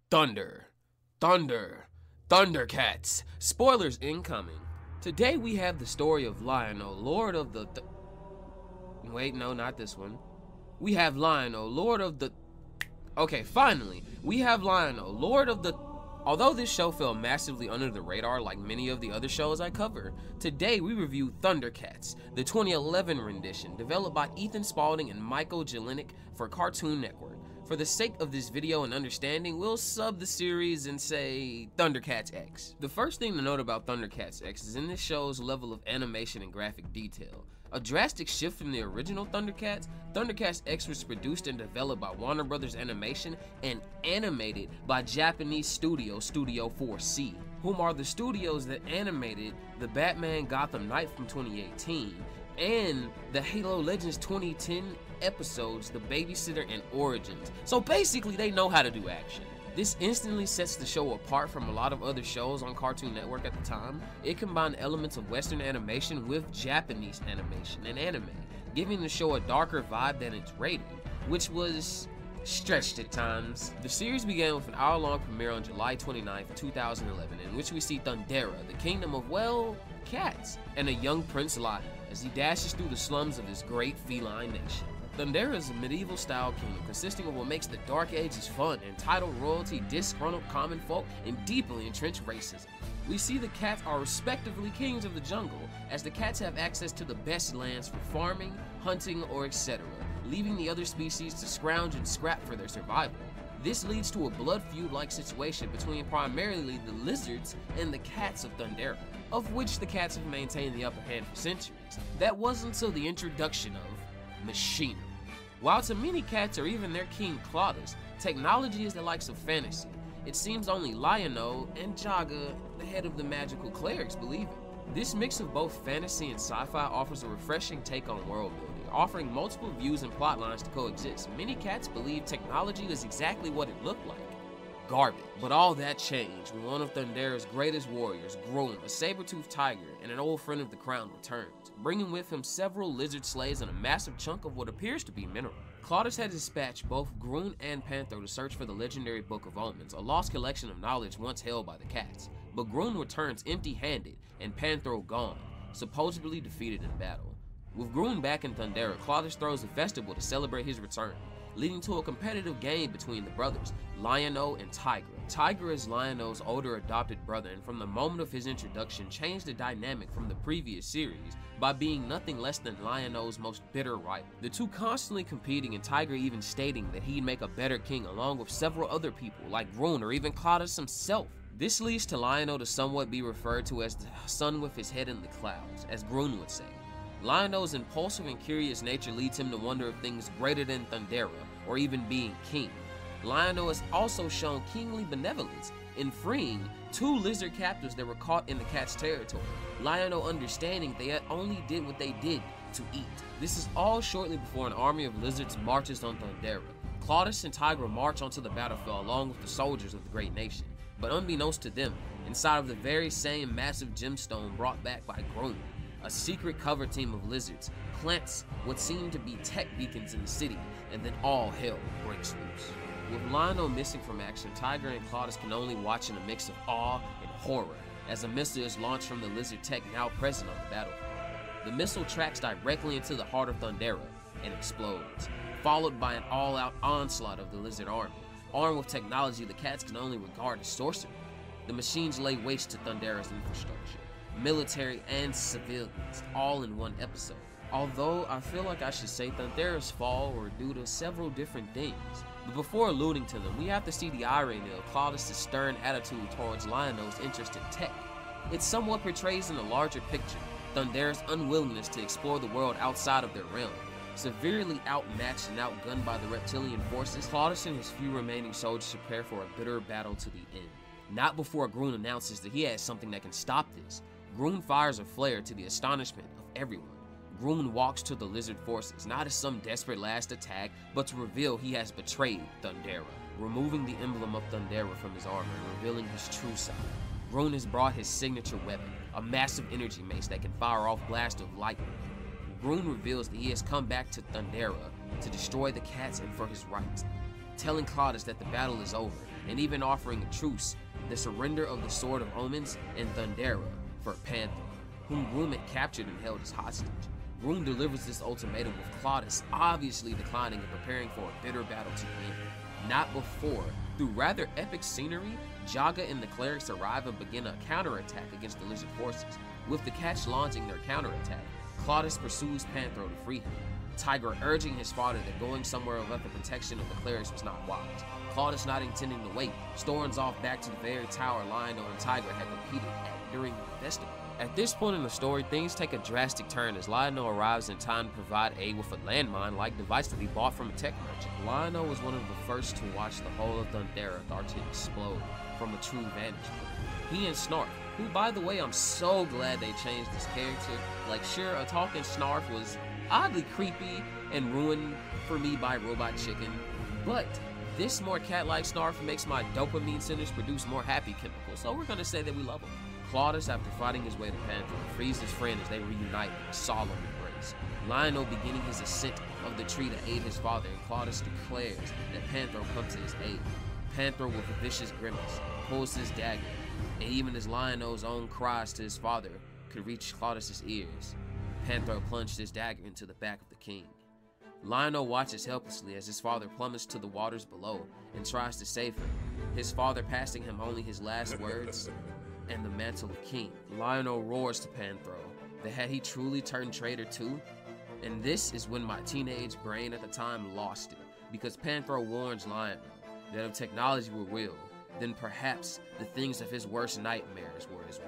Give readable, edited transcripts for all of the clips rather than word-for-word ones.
Thunder, Thunder, ThunderCats. Spoilers incoming. Today we have the story of Lionel, Lord of the Wait, no, not this one. We have Lionel, Lord of the... Okay, finally, we have Lionel, Lord of the... Although this show fell massively under the radar like many of the other shows I cover, today we review ThunderCats, the 2011 rendition developed by Ethan Spalding and Michael Jelenic for Cartoon Network. For the sake of this video and understanding, we'll sub the series and say ThunderCats X. The first thing to note about ThunderCats X is in this show's level of animation and graphic detail. A drastic shift from the original ThunderCats, ThunderCats X was produced and developed by Warner Brothers Animation and animated by Japanese studio Studio 4C, whom are the studios that animated the Batman Gotham Knight from 2018 and the Halo Legends 2010 episodes, The Babysitter and Origins. So basically they know how to do action. This instantly sets the show apart from a lot of other shows on Cartoon Network at the time. It combined elements of Western animation with Japanese animation and anime, giving the show a darker vibe than its rating, which was stretched at times. The series began with an hour-long premiere on July 29th, 2011, in which we see Thundera, the kingdom of, well, cats, and a young Prince Lion as he dashes through the slums of this great feline nation. Thundera is a medieval-style kingdom consisting of what makes the Dark Ages fun: entitled royalty, disgruntled common folk, and deeply entrenched racism. We see the cats are respectively kings of the jungle, as the cats have access to the best lands for farming, hunting, or etc., leaving the other species to scrounge and scrap for their survival. This leads to a blood feud-like situation between primarily the lizards and the cats of Thundera, of which the cats have maintained the upper hand for centuries. That was until the introduction of machinery. While to many cats or even their king Claudus, technology is the likes of fantasy, it seems only Lionel and Jaga, the head of the magical clerics, believe it. This mix of both fantasy and sci-fi offers a refreshing take on world building, offering multiple views and plot lines to coexist. Many cats believe technology is exactly what it looked like: garbage. But all that changed when one of Thundera's greatest warriors, Grun, a saber-toothed tiger and an old friend of the crown, returns, bringing with him several lizard slaves and a massive chunk of what appears to be mineral. Claudus had dispatched both Grun and Panthro to search for the legendary Book of Omens, a lost collection of knowledge once held by the cats. But Grun returns empty-handed and Panthro gone, supposedly defeated in battle. With Grun back in Thundera, Claudus throws a festival to celebrate his return, leading to a competitive game between the brothers, Lionel and Tigra. Tigra is Lionel's older adopted brother, and from the moment of his introduction changed the dynamic from the previous series by being nothing less than Lionel's most bitter rival. The two constantly competing, and Tigra even stating that he'd make a better king along with several other people like Grun or even Claudus himself. This leads to Lionel to somewhat be referred to as the sun with his head in the clouds, as Grun would say. Lionel's impulsive and curious nature leads him to wonder if things greater than Thundera, or even being king. Lionel has also shown kingly benevolence in freeing two lizard captives that were caught in the cat's territory, Lionel understanding they had only did what they did to eat. This is all shortly before an army of lizards marches on Thundera. Claudus and Tigra march onto the battlefield along with the soldiers of the great nation, but unbeknownst to them, inside of the very same massive gemstone brought back by Grun, a secret cover team of lizards plants what seem to be tech beacons in the city, and then all hell breaks loose. With Lionel missing from action, Tigra and Claudus can only watch in a mix of awe and horror as a missile is launched from the lizard tech now present on the battlefield. The missile tracks directly into the heart of Thundera and explodes, followed by an all-out onslaught of the lizard army. Armed with technology the cats can only regard as sorcery, the machines lay waste to Thundera's infrastructure, military and civilians, all in one episode. Although I feel like I should say Thundera's fall were due to several different things, but before alluding to them, we have to see the irony of Claudus' stern attitude towards Lionel's interest in tech. It somewhat portrays in the larger picture Thundera's unwillingness to explore the world outside of their realm. Severely outmatched and outgunned by the reptilian forces, Claudus and his few remaining soldiers prepare for a bitter battle to the end. Not before Grun announces that he has something that can stop this. Grun fires a flare to the astonishment of everyone. Grun walks to the lizard forces, not as some desperate last attack, but to reveal he has betrayed Thundera, removing the emblem of Thundera from his armor and revealing his true side. Grun has brought his signature weapon, a massive energy mace that can fire off blasts of lightning. Grun reveals that he has come back to Thundera to destroy the cats and for his rights, telling Claudus that the battle is over and even offering a truce, the surrender of the Sword of Omens and Thundera for Panther, whom Groom had captured and held as hostage. Groom delivers this ultimatum with Claudius obviously declining and preparing for a bitter battle to end. Not before, through rather epic scenery, Jaga and the clerics arrive and begin a counterattack against the lizard forces. With the Cats launching their counterattack, Claudius pursues Panthro to free him, Tiger urging his father that going somewhere without the protection of the clerics was not wise. Claudius, not intending to wait, storms off back to the very tower Lionel and Tiger had competed at during the festival. At this point in the story, things take a drastic turn as Lionel arrives in time to provide aid with a landmine-like device that he bought from a tech merchant. Lionel was one of the first to watch the whole of Thundera start to explode from a true vantage point. He and Snarf, who by the way I'm so glad they changed his character. Like sure, a talking Snarf was oddly creepy and ruined for me by Robot Chicken, but this more cat-like Snarf makes my dopamine centers produce more happy chemicals, so we're gonna say that we love him. Claudius, after fighting his way to Panther, frees his friend as they reunite in a solemn embrace. Lionel beginning his ascent of the tree to aid his father, and Claudius declares that Panther comes to his aid. Panther, with a vicious grimace, pulls his dagger, and even as Lionel's own cries to his father could reach Claudius's ears, Panther plunged his dagger into the back of the king. Lionel watches helplessly as his father plummets to the waters below and tries to save him, his father passing him only his last words and the mantle of king. Lionel roars to Panthro that had he truly turned traitor too? And this is when my teenage brain at the time lost it, because Panthro warns Lionel that if technology were real, then perhaps the things of his worst nightmares were as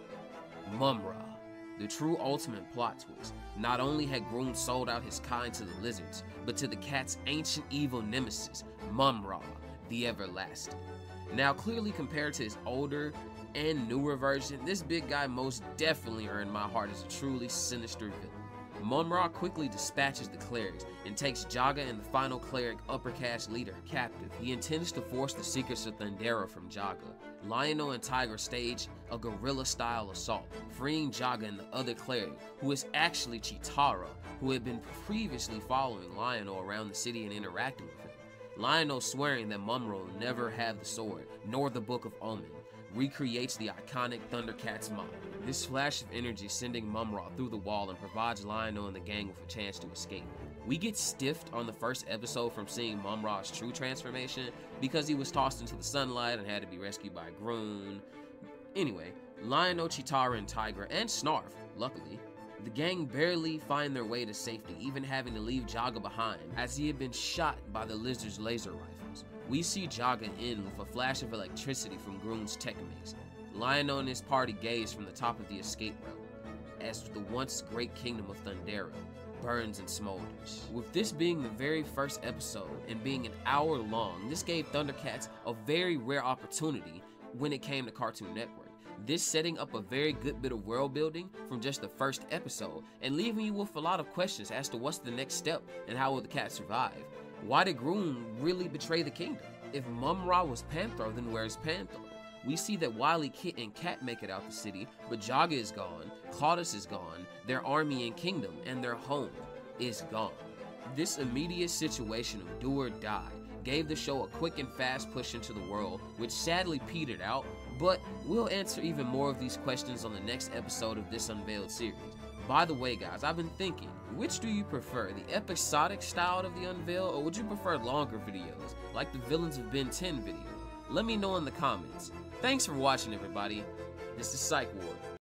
well. Mumra, the true ultimate plot twist. Not only had Groom sold out his kind to the lizards, but to the cat's ancient evil nemesis, Mumra, the Everlasting. Now clearly compared to his older and newer version, this big guy most definitely earned my heart as a truly sinister villain. Mumra quickly dispatches the clerics and takes Jaga and the final cleric upper caste leader captive. He intends to force the secrets of Thundera from Jaga. Lionel and Tiger stage a guerrilla-style assault, freeing Jaga and the other cleric, who is actually Chitara, who had been previously following Lionel around the city and interacting with him. Lionel, swearing that Mumra will never have the sword, nor the Book of Omen, recreates the iconic ThunderCats model. This flash of energy sending Mumra through the wall and provides Lionel and the gang with a chance to escape. We get stiffed on the first episode from seeing Mumra's true transformation because he was tossed into the sunlight and had to be rescued by Groon. Anyway, Lionel, Chitara, and Tiger, and Snarf, luckily, the gang barely find their way to safety, even having to leave Jaga behind as he had been shot by the lizard's laser rifles. We see Jaga end with a flash of electricity from Groon's tech mix. Lionel and his party gaze from the top of the escape route as the once great kingdom of Thundera burns and smolders. With this being the very first episode and being an hour long, this gave ThunderCats a very rare opportunity when it came to Cartoon Network. This setting up a very good bit of world building from just the first episode and leaving you with a lot of questions as to what's the next step and how will the cat survive. Why did Groom really betray the kingdom? If Mumra was Panthro, then where's Panthro? We see that Wily, Kit, and Cat make it out the city, but Jaga is gone, Claudius is gone, their army and kingdom, and their home is gone. This immediate situation of do or die gave the show a quick and fast push into the world, which sadly petered out, but we'll answer even more of these questions on the next episode of this Unveiled series. By the way guys, I've been thinking, which do you prefer, the episodic style of the Unveil, or would you prefer longer videos, like the Villains of Ben 10 video? Let me know in the comments. Thanks for watching everybody. This is Psych Ward.